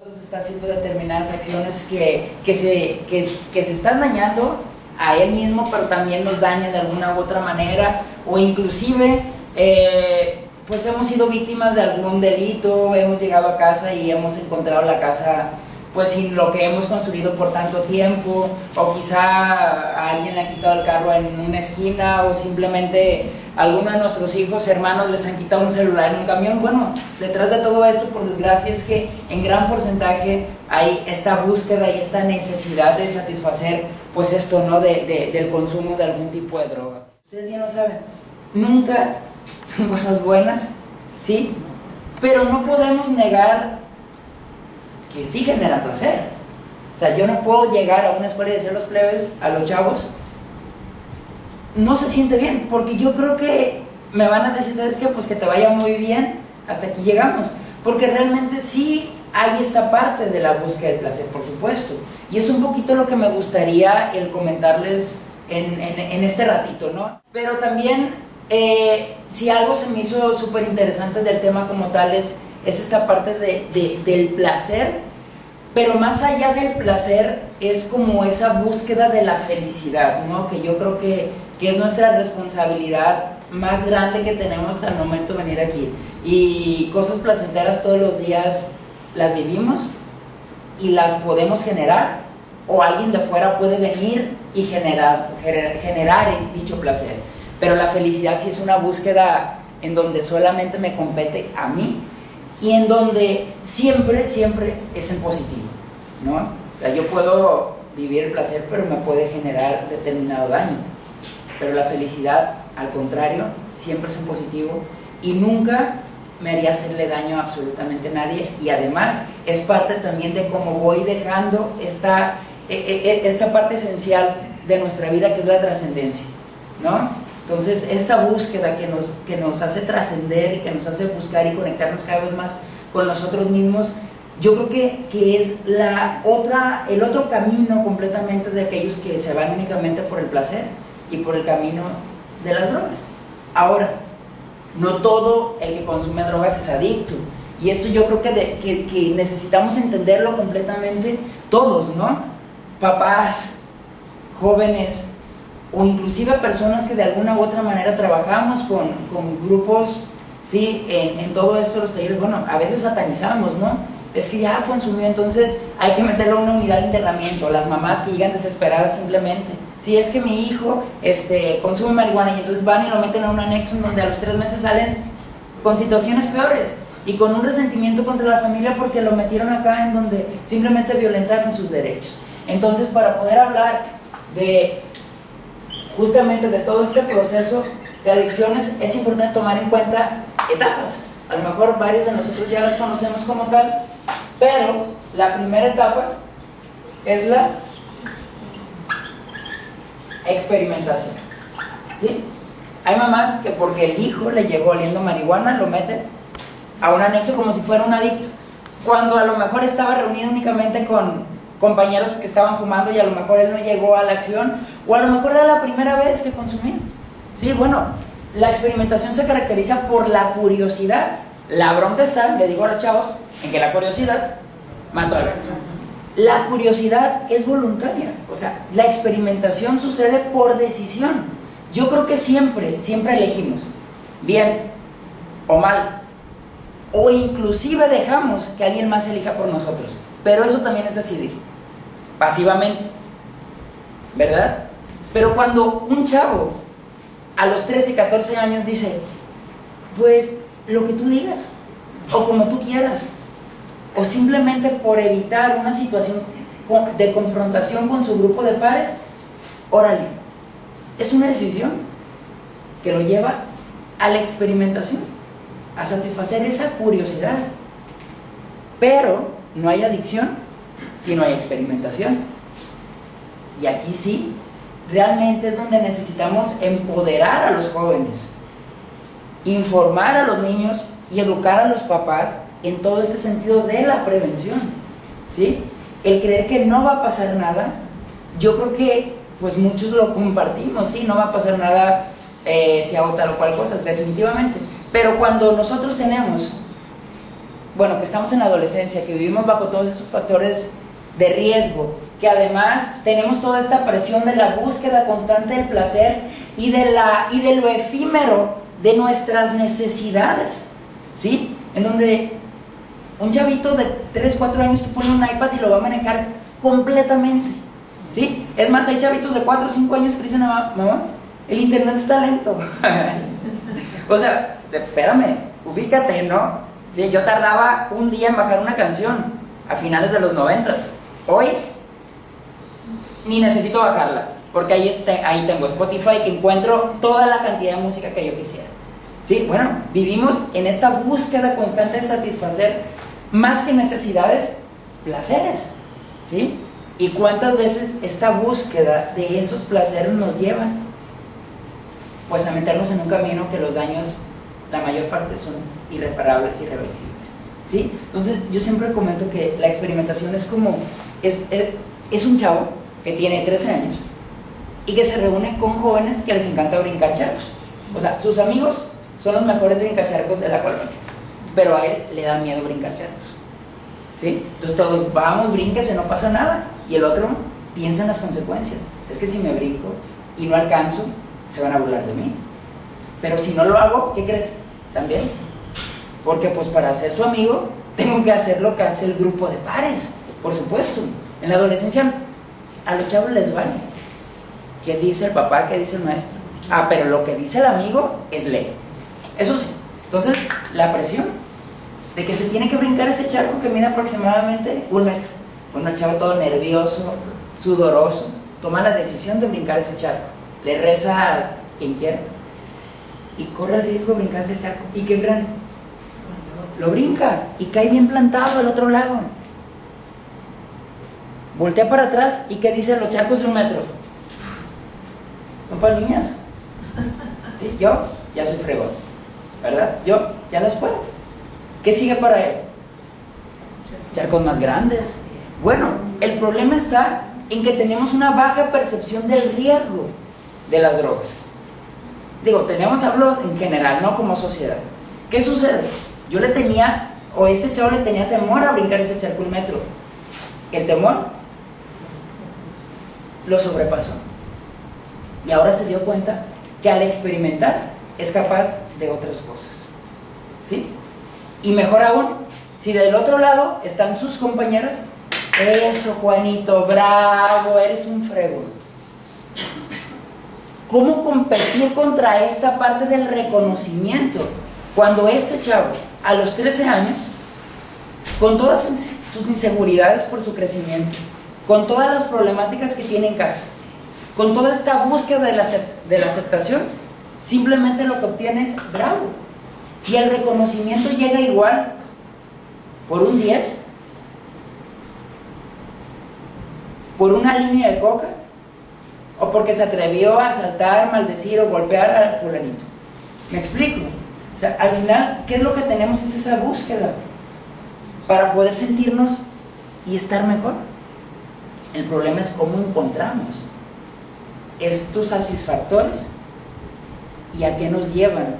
Está haciendo determinadas acciones que se están dañando a él mismo, pero también nos dañan de alguna u otra manera, o inclusive pues hemos sido víctimas de algún delito, hemos llegado a casa y hemos encontrado la casa pues sin lo que hemos construido por tanto tiempo, o quizá a alguien le han quitado el carro en una esquina, o simplemente a alguno de nuestros hijos, hermanos, les han quitado un celular en un camión. Bueno, detrás de todo esto, por desgracia, es que en gran porcentaje hay esta búsqueda y esta necesidad de satisfacer pues esto, ¿no? Del consumo de algún tipo de droga. Ustedes bien lo saben, nunca son cosas buenas, ¿sí? Pero no podemos negar que sí genera placer. O sea, yo no puedo llegar a una escuela y decirle a los plebes, a los chavos, no se siente bien, porque yo creo que me van a decir, ¿sabes qué? Pues que te vaya muy bien, hasta aquí llegamos, porque realmente sí hay esta parte de la búsqueda del placer, por supuesto, y es un poquito lo que me gustaría el comentarles en este ratito, ¿no? Pero también, si algo se me hizo súper interesante del tema como tal es esta parte del placer, pero más allá del placer es como esa búsqueda de la felicidad, ¿no? Que yo creo que es nuestra responsabilidad más grande que tenemos al momento de venir aquí. Y cosas placenteras todos los días las vivimos y las podemos generar, o alguien de fuera puede venir y generar dicho placer. Pero la felicidad sí es una búsqueda en donde solamente me compete a mí, y en donde siempre es en positivo, ¿no? O sea, yo puedo vivir el placer, pero me puede generar determinado daño. Pero la felicidad, al contrario, siempre es en positivo y nunca me haría hacerle daño a absolutamente nadie. Y además es parte también de cómo voy dejando esta parte esencial de nuestra vida, que es la trascendencia, ¿no? Entonces, esta búsqueda que nos hace trascender y que nos hace buscar y conectarnos cada vez más con nosotros mismos, yo creo que es el otro camino completamente de aquellos que se van únicamente por el placer y por el camino de las drogas. Ahora, no todo el que consume drogas es adicto, y esto yo creo que necesitamos entenderlo completamente todos, ¿no? Papás, jóvenes, o inclusive personas que de alguna u otra manera trabajamos con grupos, ¿sí? En todo esto, los talleres, bueno, a veces satanizamos, ¿no? Es que ya consumió, entonces hay que meterlo a una unidad de internamiento. Las mamás que llegan desesperadas simplemente, sí, es que mi hijo consume marihuana, y entonces van y lo meten a un anexo en donde a los 3 meses salen con situaciones peores y con un resentimiento contra la familia porque lo metieron acá en donde simplemente violentaron sus derechos. Entonces, para poder hablar justamente de todo este proceso de adicciones, es importante tomar en cuenta etapas. A lo mejor varios de nosotros ya las conocemos como tal, pero la primera etapa es la experimentación, ¿sí? Hay mamás que porque el hijo le llegó oliendo marihuana, lo meten a un anexo como si fuera un adicto, cuando a lo mejor estaba reunido únicamente con compañeros que estaban fumando, y a lo mejor él no llegó a la acción, o a lo mejor era la primera vez que consumía. Sí, bueno, la experimentación se caracteriza por la curiosidad. La bronca está, le digo a los chavos, en que la curiosidad mató al gato. La curiosidad es voluntaria, o sea, la experimentación sucede por decisión. Yo creo que siempre elegimos, bien o mal, o inclusive dejamos que alguien más elija por nosotros, pero eso también es decidir, pasivamente, ¿verdad? Pero cuando un chavo a los 13, 14 años dice, pues lo que tú digas, o como tú quieras, o simplemente por evitar una situación de confrontación con su grupo de pares, órale, es una decisión que lo lleva a la experimentación, a satisfacer esa curiosidad. Pero no hay adicción si no hay experimentación. Y aquí sí, realmente es donde necesitamos empoderar a los jóvenes, informar a los niños y educar a los papás en todo este sentido de la prevención, ¿sí? El creer que no va a pasar nada, yo creo que pues muchos lo compartimos, sí, no va a pasar nada si hago tal o cual cosa, definitivamente. Pero cuando nosotros tenemos bueno, que estamos en la adolescencia, que vivimos bajo todos estos factores de riesgo, que además tenemos toda esta presión de la búsqueda constante del placer y de lo efímero de nuestras necesidades, ¿sí? En donde un chavito de 3, 4 años tú pones un iPad y lo va a manejar completamente, ¿sí? Es más, hay chavitos de 4 o 5 años que dicen, mamá, el internet está lento. O sea, espérame, ubícate, ¿no? Sí, yo tardaba un día en bajar una canción a finales de los 90s. Hoy ni necesito bajarla, porque ahí tengo Spotify, que encuentro toda la cantidad de música que yo quisiera. Sí, bueno, vivimos en esta búsqueda constante de satisfacer más que necesidades, placeres, ¿sí? ¿Y cuántas veces esta búsqueda de esos placeres nos llevan? Pues a meternos en un camino que los daños, la mayor parte, son irreparables, irreversibles, ¿sí? Entonces yo siempre comento que la experimentación es como, es un chavo que tiene 13 años y que se reúne con jóvenes que les encanta brincar charcos. O sea, sus amigos son los mejores brincacharcos de la colonia, pero a él le da miedo brincar charcos, ¿sí? Entonces todos, vamos, brínquese, no pasa nada. Y el otro piensa en las consecuencias. Es que si me brinco y no alcanzo, se van a burlar de mí. Pero si no lo hago, ¿qué crees? También. Porque pues para ser su amigo, tengo que hacer lo que hace el grupo de pares, por supuesto. En la adolescencia, a los chavos les vale qué dice el papá, qué dice el maestro. Ah, pero lo que dice el amigo es ley. Eso sí. Entonces, la presión de que se tiene que brincar ese charco que mide aproximadamente 1 metro. Bueno, el chavo todo nervioso, sudoroso, toma la decisión de brincar ese charco. Le reza a quien quiera y corre el riesgo de brincar ese charco. ¿Y qué creen? Lo brinca y cae bien plantado al otro lado. Voltea para atrás y ¿qué dicen los charcos de 1 metro? Son para niñas. ¿Sí? Yo ya soy fregón, ¿verdad? Yo ya las puedo. ¿Qué sigue para él? Charcos más grandes. Bueno, el problema está en que tenemos una baja percepción del riesgo de las drogas. Digo, hablo en general, no como sociedad. ¿Qué sucede? Yo le tenía, o este chavo le tenía temor a brincar ese charco 1 metro. El temor lo sobrepasó. Y ahora se dio cuenta que al experimentar es capaz de otras cosas, ¿sí? Y mejor aún, si del otro lado están sus compañeros, eso, Juanito, bravo, eres un fregón. ¿Cómo competir contra esta parte del reconocimiento? Cuando este chavo, a los 13 años, con todas sus inseguridades por su crecimiento, con todas las problemáticas que tiene en casa, con toda esta búsqueda de la aceptación, simplemente lo que obtiene es bravo. Y el reconocimiento llega igual por un 10, por una línea de coca, o porque se atrevió a asaltar, maldecir o golpear al fulanito. ¿Me explico? O sea, al final, ¿qué es lo que tenemos? Es esa búsqueda para poder sentirnos y estar mejor. El problema es cómo encontramos estos satisfactores y a qué nos llevan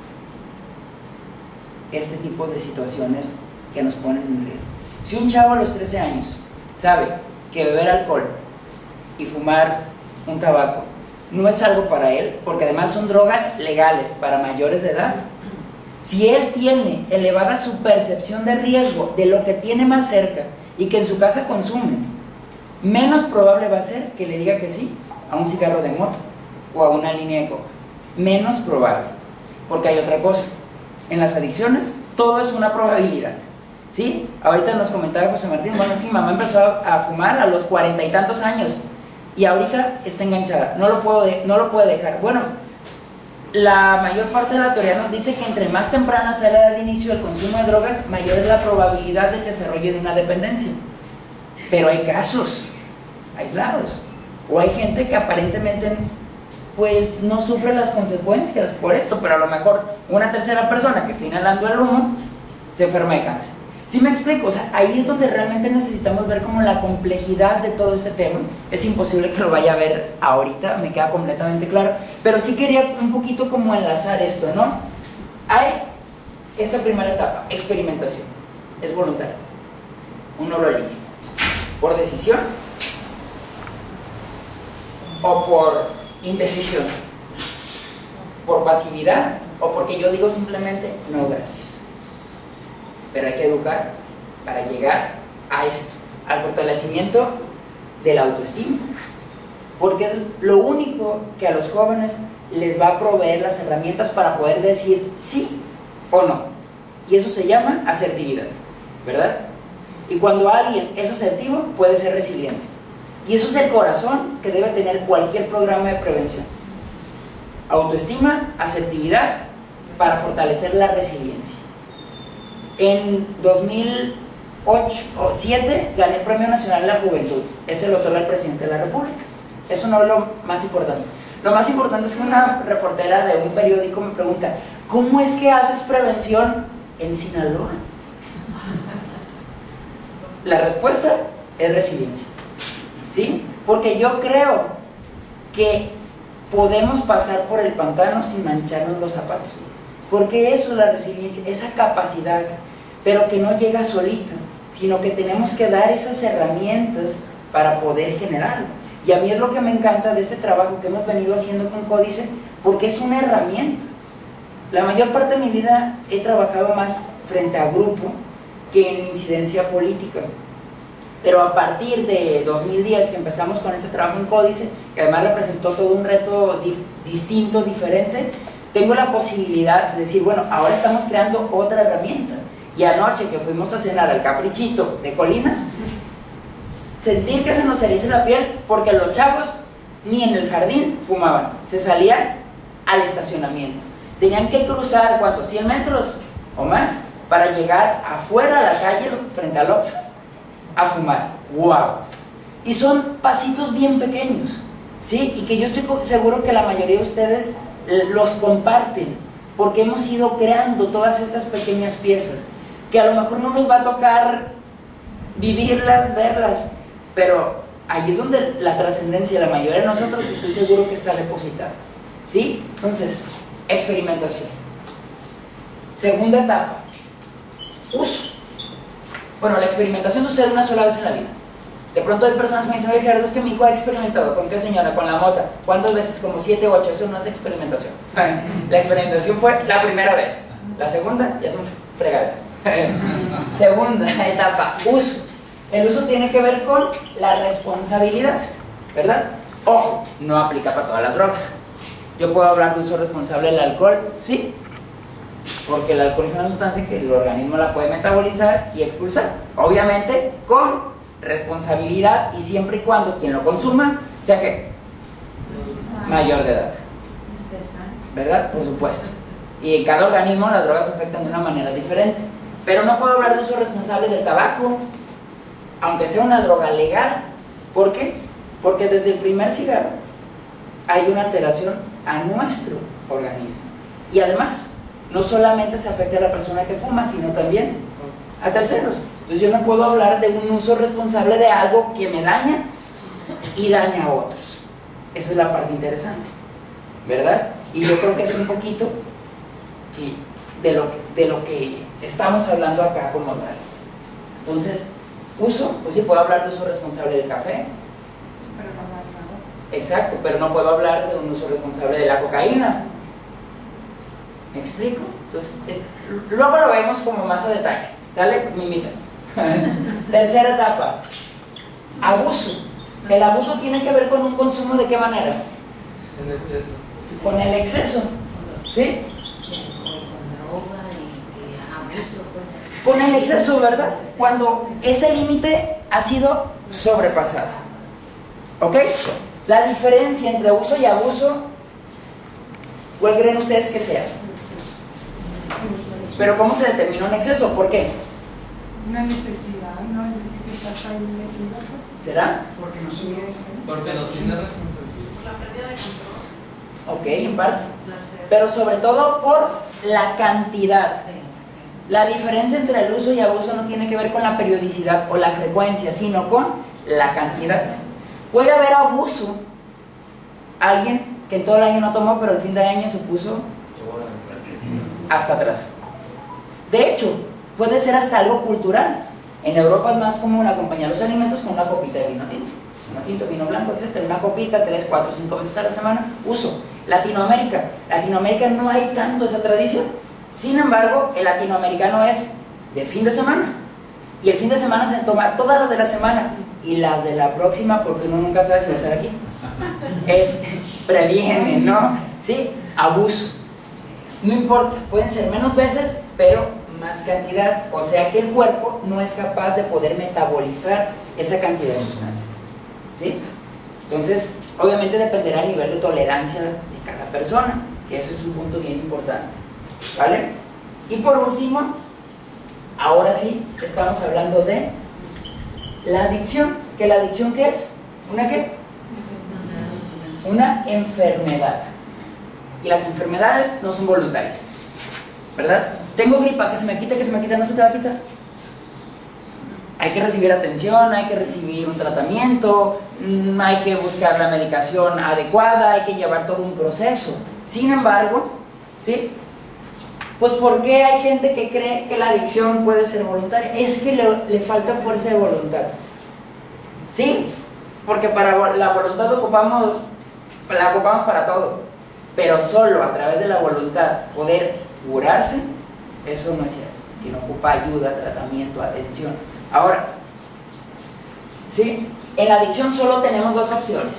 este tipo de situaciones que nos ponen en riesgo. Si un chavo a los 13 años sabe que beber alcohol y fumar un tabaco no es algo para él, porque además son drogas legales para mayores de edad, si él tiene elevada su percepción de riesgo de lo que tiene más cerca y que en su casa consumen, menos probable va a ser que le diga que sí a un cigarro de moto o a una línea de coca. Menos probable, porque hay otra cosa. En las adicciones todo es una probabilidad, ¿sí? Ahorita nos comentaba José Martín, bueno, es que mi mamá empezó a fumar a los 40 y tantos años y ahorita está enganchada, no lo puede dejar. Bueno, la mayor parte de la teoría nos dice que entre más temprana sea la edad de inicio del consumo de drogas, mayor es la probabilidad de desarrollo de una dependencia. Pero hay casos aislados, o hay gente que aparentemente pues no sufre las consecuencias por esto, pero a lo mejor una tercera persona que está inhalando el humo se enferma de cáncer. ¿Sí me explico? O sea, ahí es donde realmente necesitamos ver como la complejidad de todo este tema. Es imposible que lo vaya a ver ahorita, me queda completamente claro, pero sí quería un poquito como enlazar esto, ¿no? Hay esta primera etapa, experimentación. es voluntario. Uno lo elige por decisión o por indecisión, por pasividad o porque yo digo simplemente no gracias. Pero hay que educar para llegar a esto, al fortalecimiento de la autoestima, porque es lo único que a los jóvenes les va a proveer las herramientas para poder decir sí o no, y eso se llama asertividad, ¿verdad? Y cuando alguien es asertivo puede ser resiliente, y eso es el corazón que debe tener cualquier programa de prevención: autoestima, asertividad, para fortalecer la resiliencia. En 2008 o 2007 gané el Premio Nacional de la Juventud. Ese lo otorga el presidente de la República. Eso no es lo más importante. Lo más importante es que una reportera de un periódico me pregunta: ¿cómo es que haces prevención en Sinaloa? La respuesta es resiliencia, ¿sí? Porque yo creo que podemos pasar por el pantano sin mancharnos los zapatos, porque eso es la resiliencia, esa capacidad, pero que no llega solita, sino que tenemos que dar esas herramientas para poder generarlo. Y a mí es lo que me encanta de ese trabajo que hemos venido haciendo con Códice, porque es una herramienta. La mayor parte de mi vida he trabajado más frente a grupo que en incidencia política, pero a partir de 2010 que empezamos con ese trabajo en Códice, que además representó todo un reto distinto, diferente, tengo la posibilidad de decir, bueno, ahora estamos creando otra herramienta. Y anoche que fuimos a cenar al Caprichito de Colinas, sentir que se nos eriza la piel, porque los chavos ni en el jardín fumaban, se salían al estacionamiento, tenían que cruzar, ¿cuántos? 100 metros o más para llegar afuera a la calle frente al Oxxo a fumar. ¡Wow! Y son pasitos bien pequeños, ¿sí? Y que yo estoy seguro que la mayoría de ustedes los comparten, porque hemos ido creando todas estas pequeñas piezas que a lo mejor no nos va a tocar vivirlas, verlas, pero ahí es donde la trascendencia de la mayoría de nosotros estoy seguro que está depositada, ¿sí? Entonces, experimentación. Segunda etapa, uso. Bueno, la experimentación sucede una sola vez en la vida. De pronto hay personas que me dicen: oye, Gerardo, es que mi hijo ha experimentado. ¿Con qué, señora? Con la mota. ¿Cuántas veces? Como 7 u 8. Eso no es experimentación. La experimentación fue la primera vez. La segunda ya son fregaderas. Segunda etapa, uso. El uso tiene que ver con la responsabilidad, ¿verdad? Ojo, no aplica para todas las drogas. Yo puedo hablar de uso responsable del alcohol, ¿sí? Porque el alcohol es una sustancia que el organismo la puede metabolizar y expulsar. Obviamente con responsabilidad y siempre y cuando quien lo consuma sea que mayor de edad, ¿verdad? Por supuesto. Y en cada organismo las drogas afectan de una manera diferente. Pero no puedo hablar de uso responsable del tabaco, aunque sea una droga legal. ¿Por qué? Porque desde el primer cigarro hay una alteración a nuestro organismo. Y además, no solamente se afecta a la persona que fuma, sino también a terceros. Entonces yo no puedo hablar de un uso responsable de algo que me daña y daña a otros. Esa es la parte interesante, ¿verdad? Y yo creo que es un poquito de lo que estamos hablando acá como tal. Entonces, uso, pues sí puedo hablar de uso responsable del café. Exacto, pero no puedo hablar de un uso responsable de la cocaína. ¿Me explico? Entonces, luego lo vemos como más a detalle. ¿Sale? Me invitan. Tercera etapa, abuso. El abuso tiene que ver con un consumo ¿de qué manera? Con el exceso. ¿Sí? Con el exceso, ¿verdad? Cuando ese límite ha sido sobrepasado. ¿Ok? La diferencia entre uso y abuso, ¿cuál creen ustedes que sea? Pero ¿cómo se determina un exceso? ¿Por qué? Una necesidad, ¿no? ¿Será? Porque no se mide. Porque no tiene responsabilidad. La pérdida de control. Ok, en parte. Pero sobre todo por la cantidad. La diferencia entre el uso y abuso no tiene que ver con la periodicidad o la frecuencia, sino con la cantidad. Puede haber abuso. Alguien que en todo el año no tomó, pero al fin de año se puso hasta atrás. De hecho, puede ser hasta algo cultural. En Europa es más común acompañar los alimentos con una copita de vino tinto, vino blanco, etc. Una copita 3, 4, 5 veces a la semana, uso. Latinoamérica no hay tanto esa tradición. Sin embargo, el latinoamericano es de fin de semana. Y el fin de semana se toma todas las de la semana y las de la próxima, porque uno nunca sabe si va a estar aquí. Previene, ¿no? ¿Sí? Abuso. No importa, pueden ser menos veces, pero más cantidad. O sea que el cuerpo no es capaz de poder metabolizar esa cantidad de sustancia. ¿Sí? Entonces, obviamente dependerá del nivel de tolerancia de cada persona, que eso es un punto bien importante. ¿Vale? Y por último, ahora sí, estamos hablando de la adicción. ¿Que la adicción qué es? ¿Una qué? Una enfermedad. Y las enfermedades no son voluntarias, ¿verdad? Tengo gripa, que se me quita, no se te va a quitar. Hay que recibir atención, hay que recibir un tratamiento, hay que buscar la medicación adecuada, hay que llevar todo un proceso. Sin embargo, ¿sí? Pues ¿por qué hay gente que cree que la adicción puede ser voluntaria? Es que le falta fuerza de voluntad. ¿Sí? Porque para la voluntad la ocupamos para todo. Pero solo a través de la voluntad poder curarse, eso no es cierto. Sino ocupa ayuda, tratamiento, atención. Ahora, ¿sí? En la adicción solo tenemos dos opciones.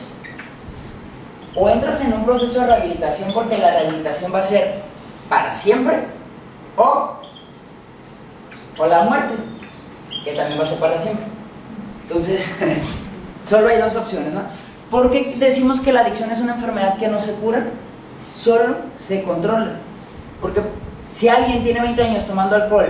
O entras en un proceso de rehabilitación porque la rehabilitación va a ser para siempre, o la muerte, que también va a ser para siempre. Entonces, solo hay dos opciones, ¿no? ¿Por qué decimos que la adicción es una enfermedad que no se cura? Solo se controla. Porque si alguien tiene 20 años tomando alcohol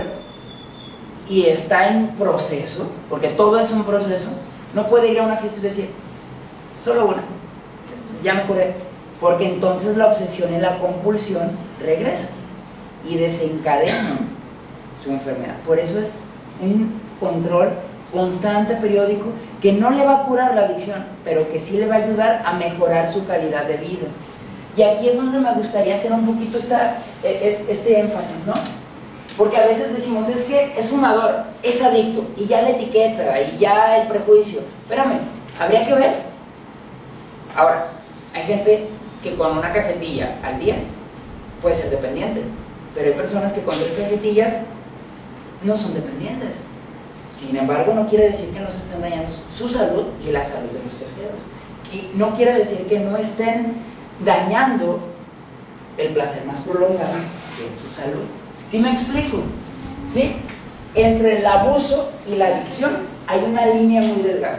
y está en proceso, porque todo es un proceso, no puede ir a una fiesta y decir, solo una, ya me curé, porque entonces la obsesión y la compulsión regresan y desencadenan su enfermedad. Por eso es un control constante, periódico, que no le va a curar la adicción, pero que sí le va a ayudar a mejorar su calidad de vida. Y aquí es donde me gustaría hacer un poquito este énfasis, ¿no? Porque a veces decimos, es que es fumador, es adicto, y ya la etiqueta, y ya el prejuicio. Espérame, habría que ver. Ahora, hay gente que con una cajetilla al día puede ser dependiente, pero hay personas que con 3 cajetillas no son dependientes. Sin embargo, no quiere decir que no se estén dañando su salud y la salud de los terceros. No quiere decir que no estén dañando el placer más prolongado de su salud. ¿Sí me explico? ¿Sí? Entre el abuso y la adicción hay una línea muy delgada.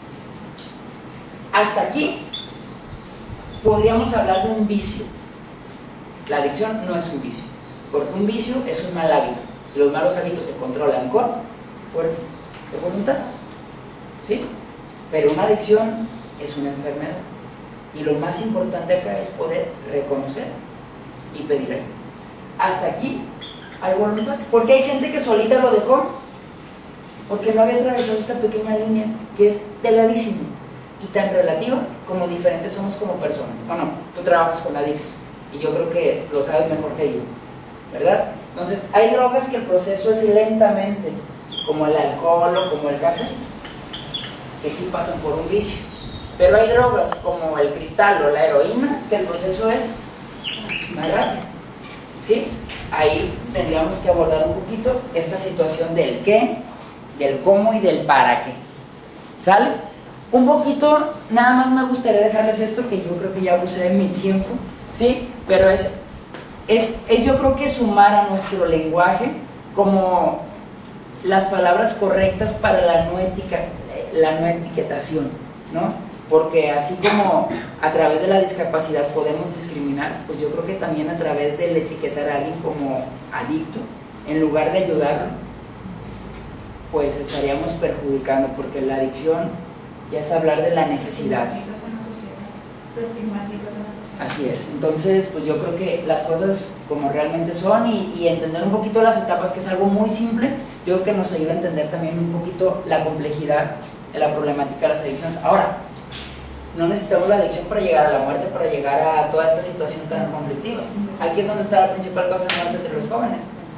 Hasta aquí podríamos hablar de un vicio. La adicción no es un vicio, porque un vicio es un mal hábito. Los malos hábitos se controlan con fuerza de voluntad, ¿sí? Pero una adicción es una enfermedad. Y lo más importante acá es poder reconocer y pedir ayuda. Hasta aquí hay voluntad. Porque hay gente que solita lo dejó, porque no había atravesado esta pequeña línea que es delgadísima y tan relativa como diferentes somos como personas. Bueno, tú trabajas con adictos y yo creo que lo sabes mejor que yo, ¿verdad? Entonces, hay drogas que el proceso es lentamente, como el alcohol o como el café, que sí pasan por un vicio. Pero hay drogas como el cristal o la heroína que el proceso es más rápido, ¿sí? Ahí tendríamos que abordar un poquito esta situación del qué, del cómo y del para qué. ¿Sale? Un poquito, nada más me gustaría dejarles esto, que yo creo que ya abusé de mi tiempo, ¿sí? Pero es yo creo que sumar a nuestro lenguaje como las palabras correctas para la no etiquetación, ¿no? Porque así como a través de la discapacidad podemos discriminar, pues yo creo que también a través del etiquetar a alguien como adicto, en lugar de ayudarlo, pues estaríamos perjudicando, porque la adicción ya es hablar de la necesidad. Lo estigmatizas en la sociedad. Así es. Entonces, pues yo creo que las cosas como realmente son y entender un poquito las etapas, que es algo muy simple, yo creo que nos ayuda a entender también un poquito la complejidad de la problemática de las adicciones. Ahora, no necesitamos la adicción para llegar a la muerte, para llegar a toda esta situación tan conflictiva. Aquí es donde está la principal causa de muerte entre los jóvenes,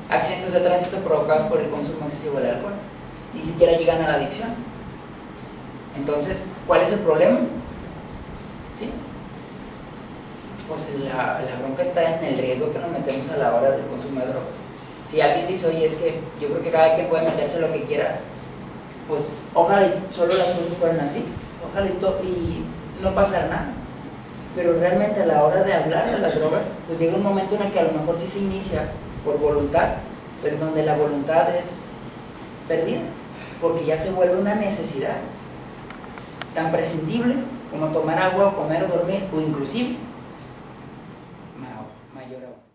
accidentes de tránsito provocados por el consumo excesivo del alcohol. Ni siquiera llegan a la adicción. Entonces, ¿cuál es el problema? ¿Sí? Pues la bronca está en el riesgo que nos metemos a la hora del consumo de drogas. Si alguien dice, oye, es que yo creo que cada quien puede meterse lo que quiera, pues ojalá y solo las cosas fueran así, ojalá y no pasara nada. Pero realmente a la hora de hablar de las drogas, pues llega un momento en el que a lo mejor sí se inicia por voluntad, pero donde la voluntad es perdida, porque ya se vuelve una necesidad tan prescindible como tomar agua o comer o dormir, o inclusive mayor agua.